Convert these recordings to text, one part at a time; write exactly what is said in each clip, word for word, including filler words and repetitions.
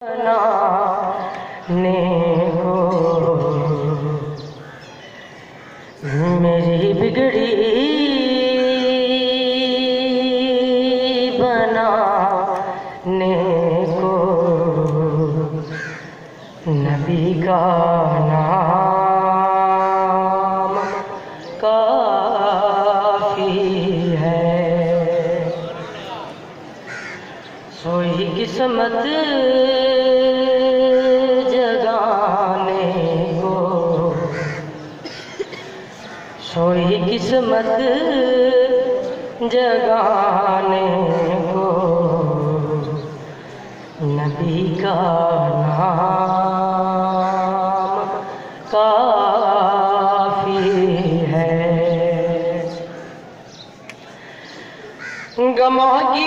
بنانے کو میری بگڑی بنانے کو نبی کا نام کافی ہے. سوئی قسمت جگانے کو سوئی قسمت جگانے کو نبی کا نام کافی ہے. غموں کی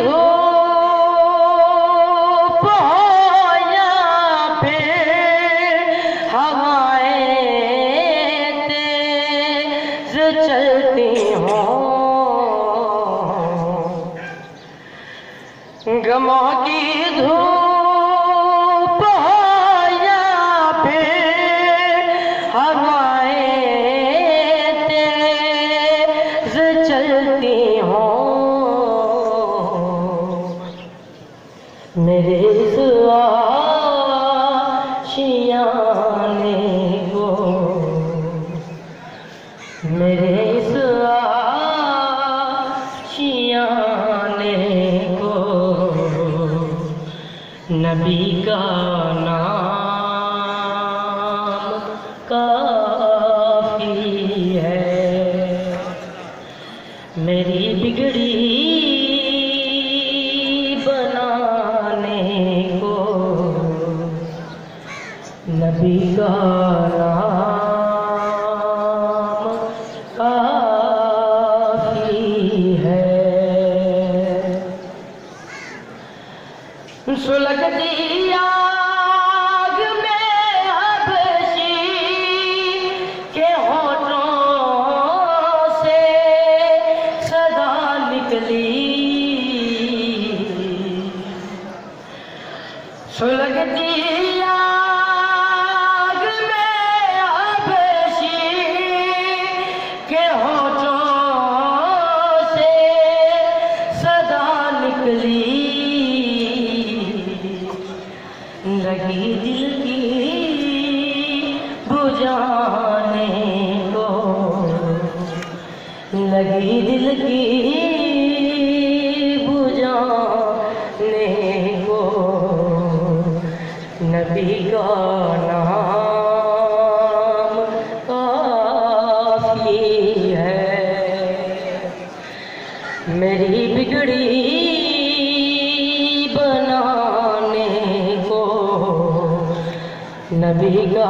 دھوپ ہو یا پھر ہوائیں تیز چلتی ہوں، غموں کی دھوپ ہو یا پھر ہوائیں تیز چلتی ہوں، میرے اس آشیانے کو میرے اس آشیانے کو نبی کا نام کافی ہے. میری بگڑی بنانے کو نبی کا نام کافی ہے. سلگتی آگ میں حبشی کے ہونٹوں سے صدا نکلی، سلگتی آگ میں حبشی کے ہونٹوں سے صدا نکلی، لگی دل کی بجھانے کو لگی دل کی بجھانے کو نبی کا نام کافی ہے. میری بگڑی بنانے کو نبی کا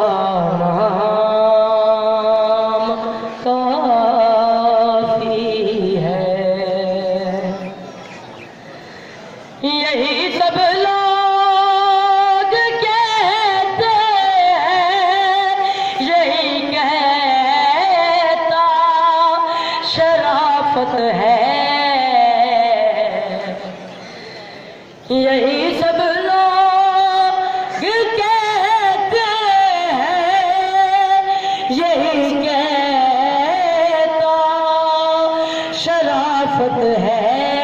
نام کافی ہے. یہی سب لوگ کہتے ہیں، یہی کہتا شرافت ہے، یہی سب لوگ کہتے ہیں، یہی کہتا شرافت ہے،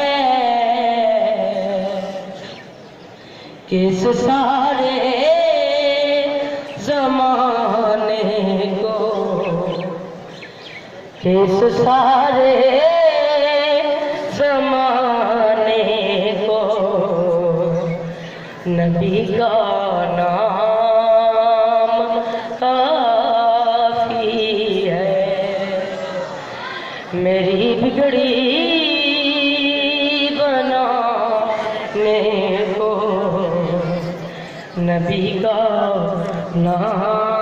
کس سارے زمانے کو کس سارے زمانے کو نبی کا نام کافی ہے. میری بگڑی بنانے کو نبی کا نام